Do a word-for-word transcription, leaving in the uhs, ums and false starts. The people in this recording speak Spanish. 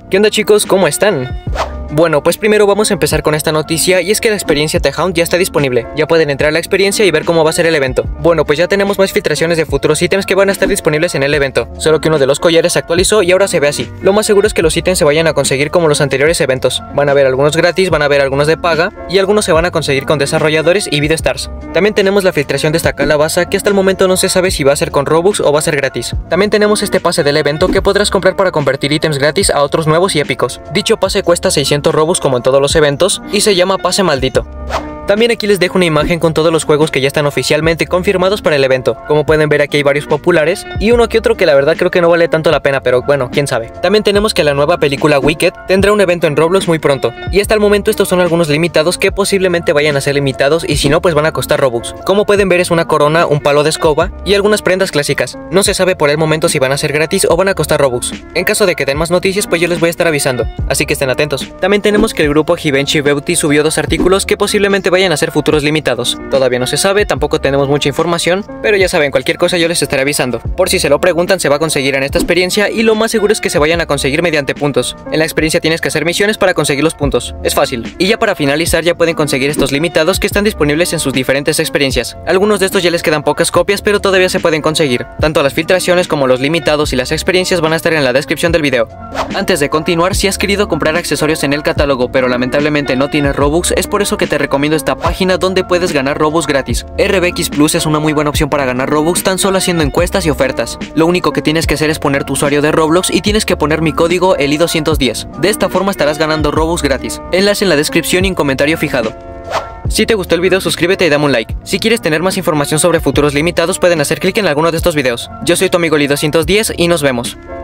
¿Qué onda chicos? ¿Cómo están? Bueno, pues primero vamos a empezar con esta noticia y es que la experiencia The Hound ya está disponible. Ya pueden entrar a la experiencia y ver cómo va a ser el evento. Bueno, pues ya tenemos más filtraciones de futuros ítems que van a estar disponibles en el evento. Solo que uno de los collares se actualizó y ahora se ve así. Lo más seguro es que los ítems se vayan a conseguir como los anteriores eventos. Van a haber algunos gratis, van a haber algunos de paga y algunos se van a conseguir con desarrolladores y video stars. También tenemos la filtración de esta calabaza que hasta el momento no se sabe si va a ser con Robux o va a ser gratis. También tenemos este pase del evento que podrás comprar para convertir ítems gratis a otros nuevos y épicos. Dicho pase cuesta seiscientos Robux como en todos los eventos y se llama pase maldito. También aquí les dejo una imagen con todos los juegos que ya están oficialmente confirmados para el evento. Como pueden ver, aquí hay varios populares y uno que otro que la verdad creo que no vale tanto la pena, pero bueno, quién sabe. También tenemos que la nueva película Wicked tendrá un evento en Roblox muy pronto. Y hasta el momento estos son algunos limitados que posiblemente vayan a ser limitados y si no pues van a costar Robux. Como pueden ver es una corona, un palo de escoba y algunas prendas clásicas. No se sabe por el momento si van a ser gratis o van a costar Robux. En caso de que den más noticias pues yo les voy a estar avisando, así que estén atentos. También tenemos que el grupo Givenchy Beauty subió dos artículos que posiblemente vayan a ser futuros limitados. Todavía no se sabe, tampoco tenemos mucha información, pero ya saben, cualquier cosa yo les estaré avisando. Por si se lo preguntan, se va a conseguir en esta experiencia y lo más seguro es que se vayan a conseguir mediante puntos. En la experiencia tienes que hacer misiones para conseguir los puntos. Es fácil. Y ya para finalizar ya pueden conseguir estos limitados que están disponibles en sus diferentes experiencias. Algunos de estos ya les quedan pocas copias, pero todavía se pueden conseguir. Tanto las filtraciones como los limitados y las experiencias van a estar en la descripción del video. Antes de continuar, si has querido comprar accesorios en el catálogo pero lamentablemente no tienes Robux, es por eso que te recomiendo esta página donde puedes ganar Robux gratis. R B X Plus es una muy buena opción para ganar Robux tan solo haciendo encuestas y ofertas. Lo único que tienes que hacer es poner tu usuario de Roblox y tienes que poner mi código Eli doscientos diez. De esta forma estarás ganando Robux gratis. Enlace en la descripción y en comentario fijado. Si te gustó el video, suscríbete y dame un like. Si quieres tener más información sobre futuros limitados, pueden hacer clic en alguno de estos videos. Yo soy tu amigo Eli doscientos diez y nos vemos.